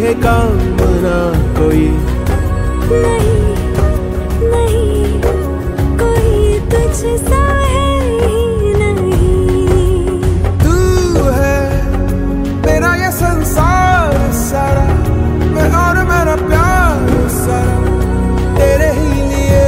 है काम ना कोई। नहीं नहीं कोई तुझसा है ही नहीं। तू है मेरा ये संसार सारा, मैं और मेरा प्यार सारा तेरे ही लिए।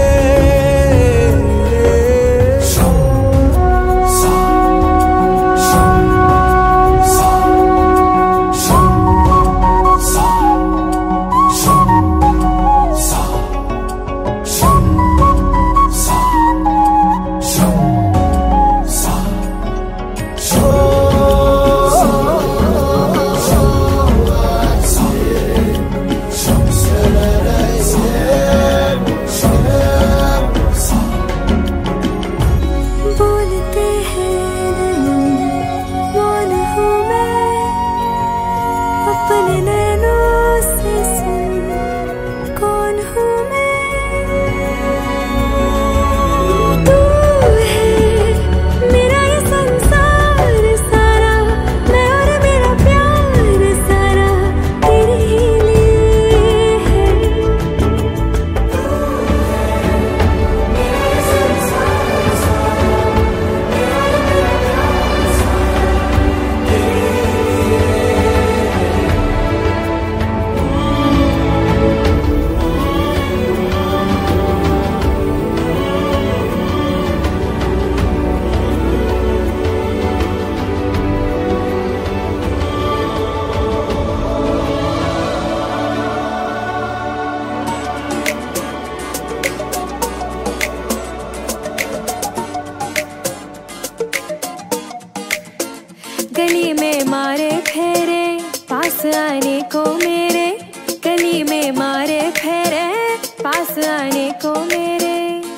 गली में मारे फेरे पास आने को मेरे, गली में मारे फेरे पास आने को मेरे।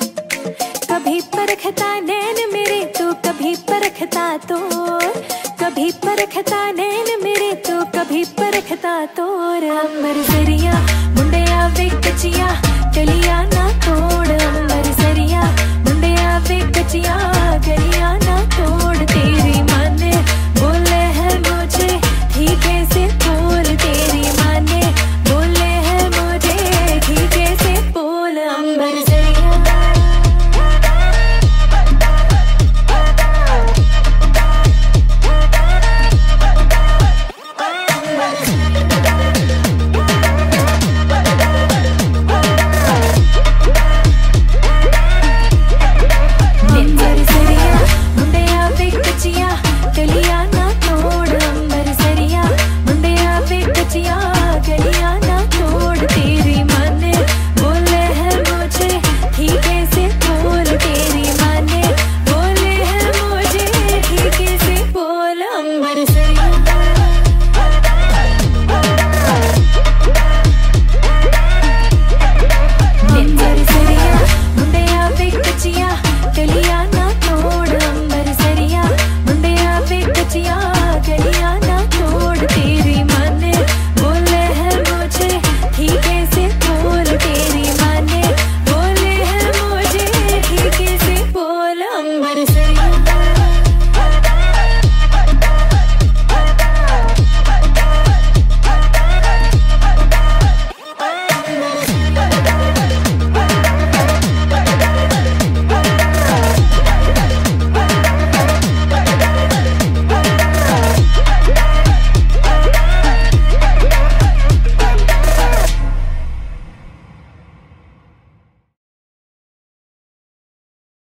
कभी परखता नैन मेरे तो कभी परखता तोर, कभी परखता नैन मेरे तो कभी परखता तोर। अमर जरिया मुंडे आवे कचिया गलियां ना तोड़, अमर जरिया मुंडे आवे कचिया गलियां ना तोड़। तेरे